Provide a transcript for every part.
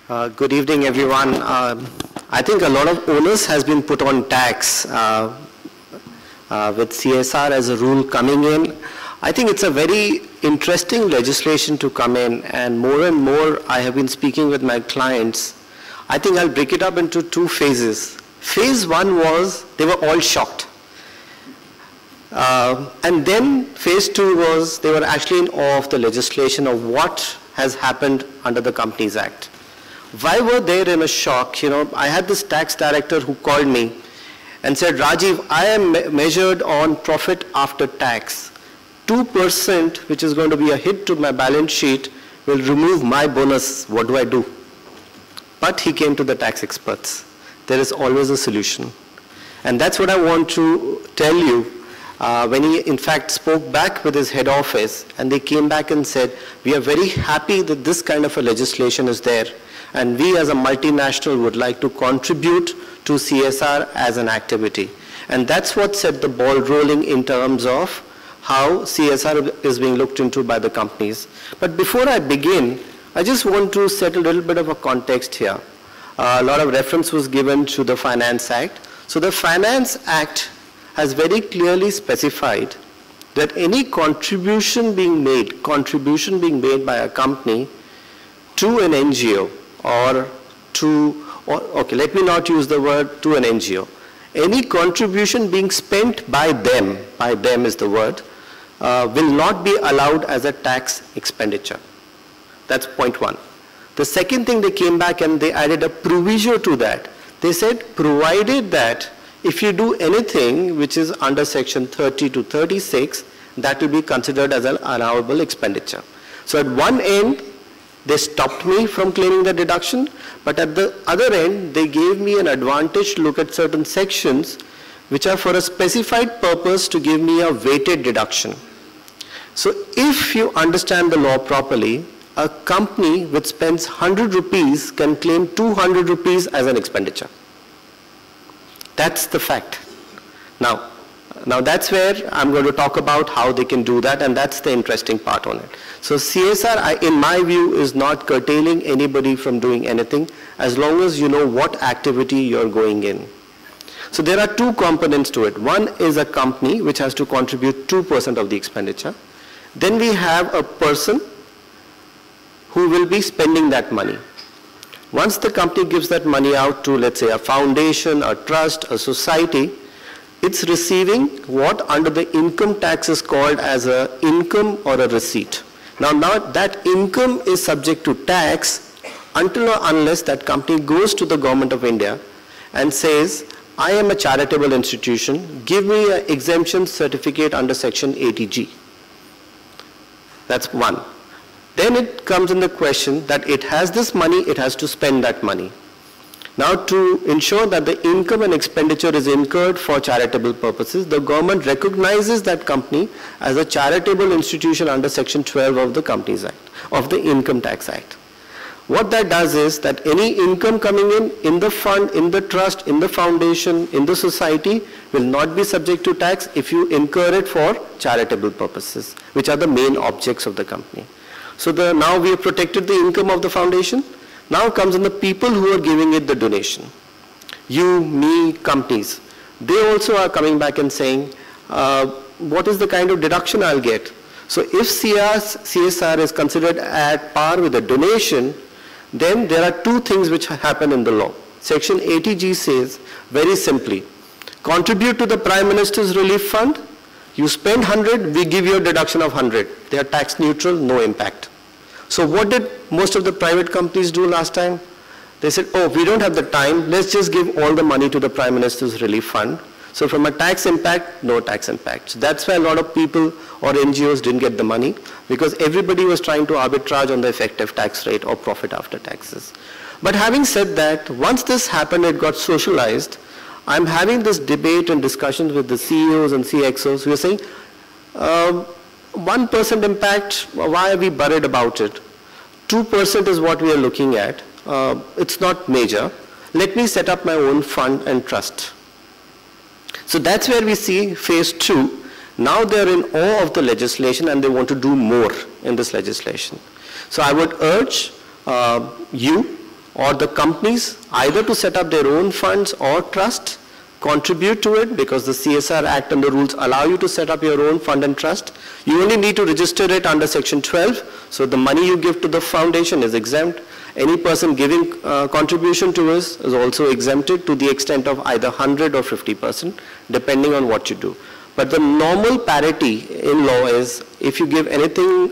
Good evening, everyone. I think a lot of onus has been put on tax with CSR as a rule coming in. I think it's a very interesting legislation to come in, and more I have been speaking with my clients. I think I'll break it up into two phases. Phase one was they were all shocked. And then phase two was they were actually in awe of the legislation of what has happened under the Companies Act. Why were they in a shock? You know, I had this tax director who called me and said, Rajiv, I am measured on profit after tax. 2%, which is going to be a hit to my balance sheet, will remove my bonus. What do I do? But he came to the tax experts. There is always a solution. And that's what I want to tell you. When he in fact spoke back with his head office, and they came back and said, we are very happy that this kind of a legislation is there, and we as a multinational would like to contribute to CSR as an activity. And that's what set the ball rolling in terms of how CSR is being looked into by the companies. But before I begin, I just want to set a little bit of a context here. A lot of reference was given to the Finance Act. So the Finance Act has very clearly specified that any contribution being made by a company to an NGO okay, let me not use the word to an NGO. Any contribution being spent by them is the word, will not be allowed as a tax expenditure. That's point one. The second thing, they came back and they added a proviso to that. They said, provided that if you do anything which is under section 30 to 36, that will be considered as an allowable expenditure. So at one end, they stopped me from claiming the deduction, but at the other end, they gave me an advantage to look at certain sections which are for a specified purpose to give me a weighted deduction. So if you understand the law properly, a company which spends 100 rupees can claim 200 rupees as an expenditure. That's the fact. Now that's where I'm going to talk about how they can do that, and that's the interesting part on it. So CSR, in my view, is not curtailing anybody from doing anything as long as you know what activity you're going in. So there are two components to it. One is a company which has to contribute 2% of the expenditure. Then we have a person who will be spending that money. Once the company gives that money out to, let's say, a foundation, a trust, a society, it's receiving what under the income tax is called as an income or a receipt. Now that income is subject to tax until or unless that company goes to the government of India and says, I am a charitable institution, give me an exemption certificate under section 80G. That's one. Then it comes in the question that it has this money, it has to spend that money. Now, to ensure that the income and expenditure is incurred for charitable purposes, the government recognizes that company as a charitable institution under section 12 of the Companies Act, of the Income Tax Act. What that does is that any income coming in the fund, in the trust, in the foundation, in the society, will not be subject to tax if you incur it for charitable purposes, which are the main objects of the company. So now we have protected the income of the foundation. Now comes in the people who are giving it the donation. You, me, companies. They also are coming back and saying, what is the kind of deduction I'll get? So if CSR is considered at par with a donation, then there are two things which happen in the law. Section 80G says, very simply, contribute to the Prime Minister's Relief Fund. You spend 100, we give you a deduction of 100. They are tax neutral, no impact. So what did most of the private companies do last time? They said, oh, we don't have the time, let's just give all the money to the Prime Minister's Relief Fund. So from a tax impact, no tax impact. So that's why a lot of people or NGOs didn't get the money, because everybody was trying to arbitrage on the effective tax rate or profit after taxes. But having said that, once this happened, it got socialized. I'm having this debate and discussions with the CEOs and CXOs who are saying, 1% impact, why are we worried about it? 2% is what we are looking at. It's not major. Let me set up my own fund and trust. So that's where we see phase two. Now they're in awe of the legislation and they want to do more in this legislation. So I would urge you or the companies either to set up their own funds or trust, contribute to it, because the CSR Act and the rules allow you to set up your own fund and trust. You only need to register it under Section 12, so the money you give to the foundation is exempt. Any person giving contribution to us is also exempted to the extent of either 100 or 50%, depending on what you do. But the normal parity in law is if you give anything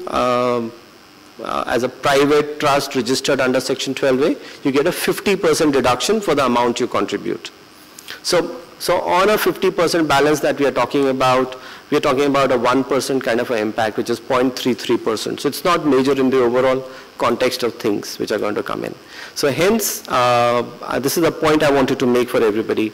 as a private trust registered under Section 12A, you get a 50% deduction for the amount you contribute. So on a 50% balance that we are talking about a 1% kind of an impact, which is 0.33%. So it's not major in the overall context of things which are going to come in. So hence, this is the point I wanted to make for everybody,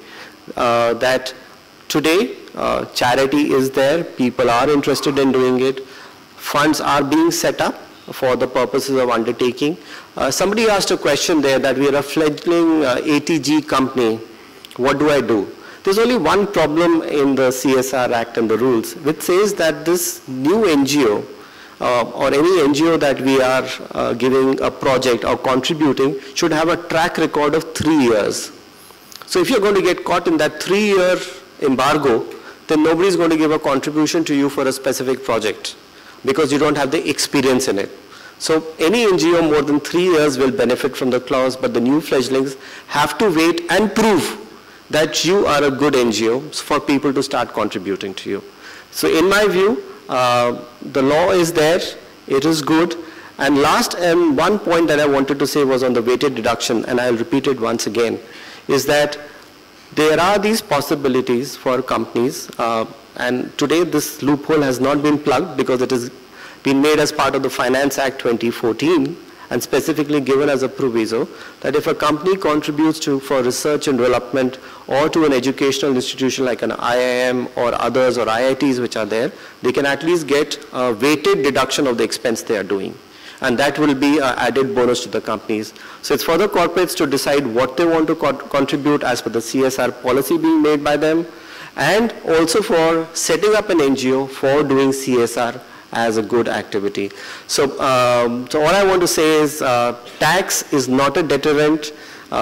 that today charity is there, people are interested in doing it, funds are being set up for the purposes of undertaking. Somebody asked a question there that we are a fledgling ATG company. What do I do? There's only one problem in the CSR Act and the rules, which says that this new NGO or any NGO that we are giving a project or contributing should have a track record of 3 years. So if you're going to get caught in that 3-year embargo, then nobody's going to give a contribution to you for a specific project because you don't have the experience in it. So any NGO more than 3 years will benefit from the clause, but the new fledglings have to wait and prove that you are a good NGO for people to start contributing to you. So in my view, the law is there, it is good. And last and one point that I wanted to say was on the weighted deduction, and I'll repeat it once again, is that there are these possibilities for companies, and today this loophole has not been plugged because it has been made as part of the Finance Act 2014, and specifically given as a proviso that if a company contributes for research and development or to an educational institution like an IIM or others or IITs which are there, they can at least get a weighted deduction of the expense they are doing. And that will be an added bonus to the companies. So it's for the corporates to decide what they want to contribute as per the CSR policy being made by them, and also for setting up an NGO for doing CSR as a good activity. So, so all I want to say is tax is not a deterrent.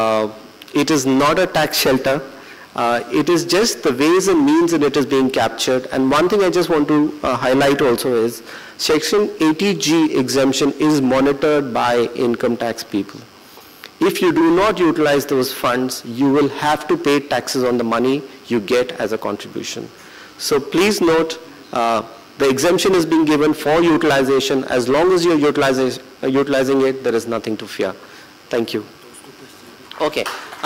It is not a tax shelter. It is just the ways and means in it is being captured. And one thing I just want to highlight also is Section 80G exemption is monitored by income tax people. If you do not utilize those funds, you will have to pay taxes on the money you get as a contribution. So please note, the exemption is being given for utilization. As long as you're utilizing it, there is nothing to fear. Thank you. Okay.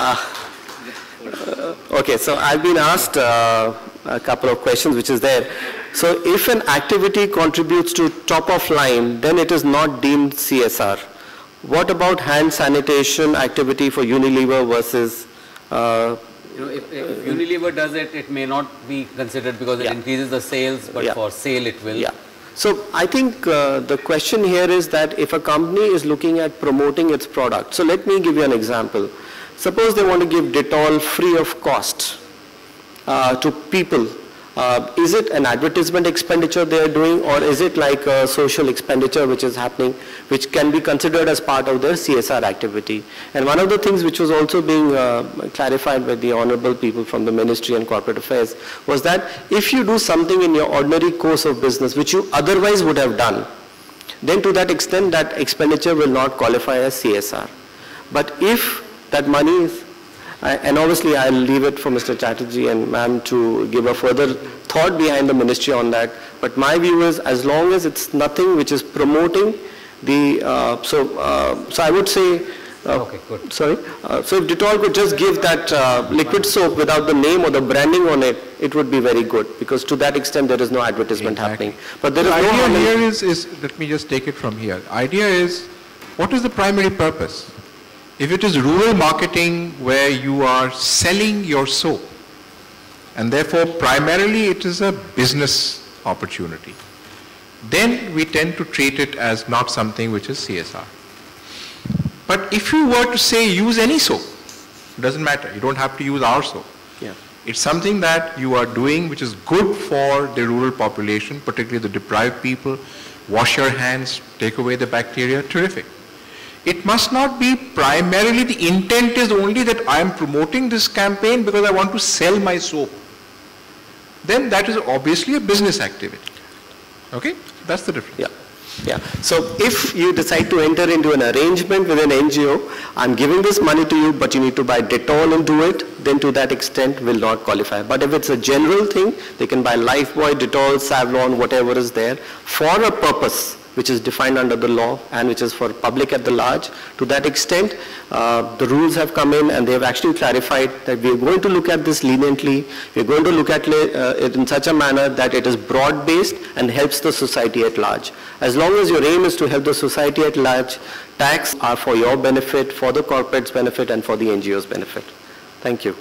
Okay, so I've been asked a couple of questions which is there. So if an activity contributes to top of line, then it is not deemed CSR. What about hand sanitation activity for Unilever versus if Unilever does it, it may not be considered because it increases the sales, but for sale it will. Yeah. So I think the question here is that if a company is looking at promoting its product, so let me give you an example. Suppose they want to give Dettol free of cost to people. Is it an advertisement expenditure they are doing, or is it like a social expenditure which is happening, which can be considered as part of their CSR activity? And one of the things which was also being clarified by the honorable people from the Ministry and Corporate Affairs was that if you do something in your ordinary course of business which you otherwise would have done, then to that extent that expenditure will not qualify as CSR. But if that money is, and obviously I'll leave it for Mr. Chatterjee and ma'am to give a further thought behind the ministry on that. But my view is as long as it's nothing which is promoting the, so I would say, okay, good. Sorry. So if Dettol could just give that liquid soap without the name or the branding on it, it would be very good, because to that extent there is no advertisement happening. But there is the no idea here is, let me just take it from here. The idea is, what is the primary purpose? If it is rural marketing where you are selling your soap, and therefore primarily it is a business opportunity, then we tend to treat it as not something which is CSR. But if you were to say use any soap, it doesn't matter, you don't have to use our soap. Yeah. It's something that you are doing which is good for the rural population, particularly the deprived people. Wash your hands, take away the bacteria, terrific. It must not be primarily, the intent is only that I am promoting this campaign because I want to sell my soap. Then that is obviously a business activity. Okay? That's the difference. Yeah. Yeah. So if you decide to enter into an arrangement with an NGO, I'm giving this money to you, but you need to buy Dettol and do it, then to that extent will not qualify. But if it's a general thing, they can buy Lifebuoy, Dettol, Savlon, whatever is there, for a purpose which is defined under the law and which is for public at the large. To that extent, the rules have come in and they have actually clarified that we are going to look at this leniently. We are going to look at it in such a manner that it is broad-based and helps the society at large. As long as your aim is to help the society at large, tax are for your benefit, for the corporate's benefit, and for the NGO's benefit. Thank you.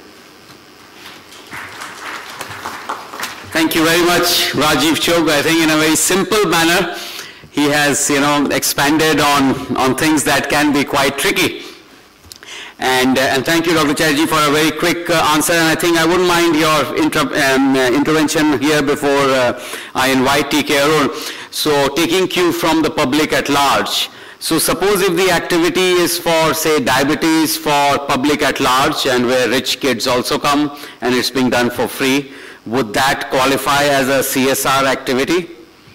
Thank you very much, Rajiv Chugh. I think in a very simple manner, he has, expanded on things that can be quite tricky. And thank you, Dr. Chatterjee, for a very quick answer. And I think I wouldn't mind your intervention here before I invite TK Arun. So taking cue from the public at large. So suppose if the activity is for, say, diabetes for public at large and where rich kids also come and it's being done for free, would that qualify as a CSR activity?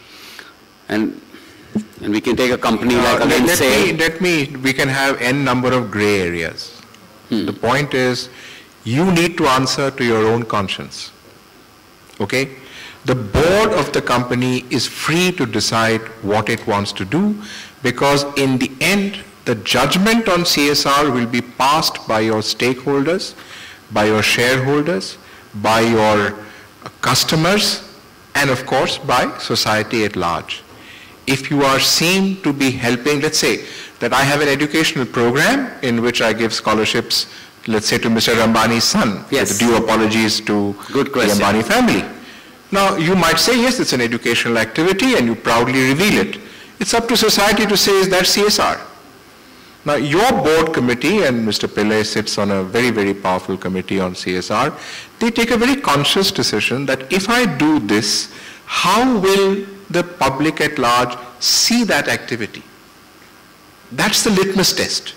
And we can take a company like we can have n number of gray areas. The point is, you need to answer to your own conscience. Okay? The board of the company is free to decide what it wants to do, because in the end, the judgment on CSR will be passed by your stakeholders, by your shareholders, by your customers, and of course by society at large. If you are seen to be helping, let's say that I have an educational program in which I give scholarships, let's say to Mr. Ambani's son, yes, with due apologies to the Ambani family. Now you might say, yes, it's an educational activity and you proudly reveal it. It's up to society to say, is that CSR? Now your board committee, and Mr. Pillai sits on a very, very powerful committee on CSR, they take a very conscious decision that if I do this, how will the public at large see that activity? That's the litmus test.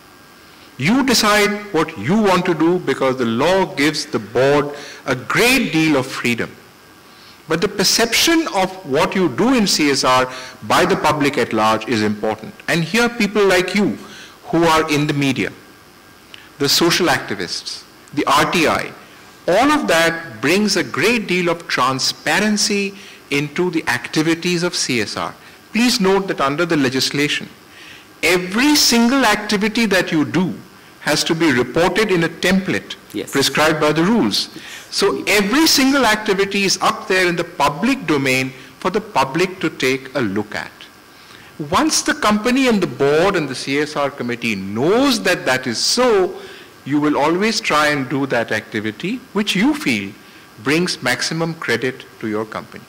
You decide what you want to do because the law gives the board a great deal of freedom. But the perception of what you do in CSR by the public at large is important. And here people like you who are in the media, the social activists, the RTI, all of that brings a great deal of transparency into the activities of CSR. Please note that under the legislation, every single activity that you do has to be reported in a template prescribed by the rules. So every single activity is up there in the public domain for the public to take a look at. Once the company and the board and the CSR committee knows that that is so, you will always try and do that activity which you feel brings maximum credit to your company.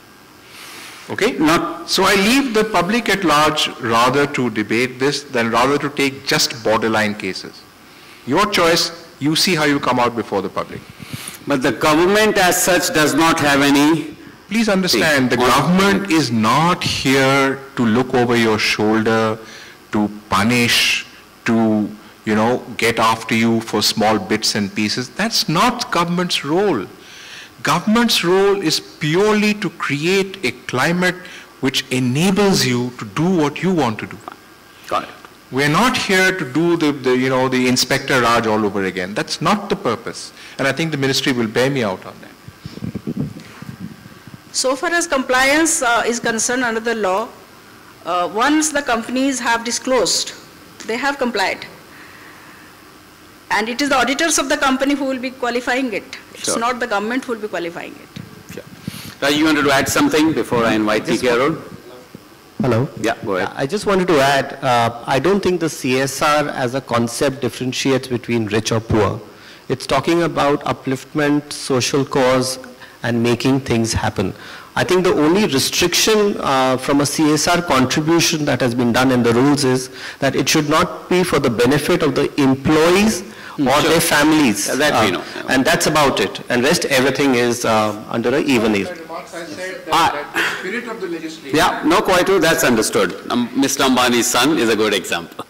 Okay? So I leave the public at large rather to debate this than rather to take just borderline cases. Your choice, you see how you come out before the public. But the government as such does not have any... Please understand, the government is not here to look over your shoulder, to punish, to, get after you for small bits and pieces. That's not government's role. Government's role is purely to create a climate which enables you to do what you want to do. Got it. We're not here to do the Inspector Raj all over again. That's not the purpose. And I think the ministry will bear me out on that. So far as compliance is concerned under the law, once the companies have disclosed, they have complied. And it is the auditors of the company who will be qualifying it. It's not the government who will be qualifying it. Sure. Raj, you wanted to add something before I invite TK Arun? Hello. Yeah, go ahead. I just wanted to add, I don't think the CSR as a concept differentiates between rich or poor. It's talking about upliftment, social cause, and making things happen. I think the only restriction from a CSR contribution that has been done in the rules is that it should not be for the benefit of the employees or their families. That we know. And that's about it. And rest everything is under an even ease. Yeah, no, quite true. That's understood. Mr. Ambani's son is a good example.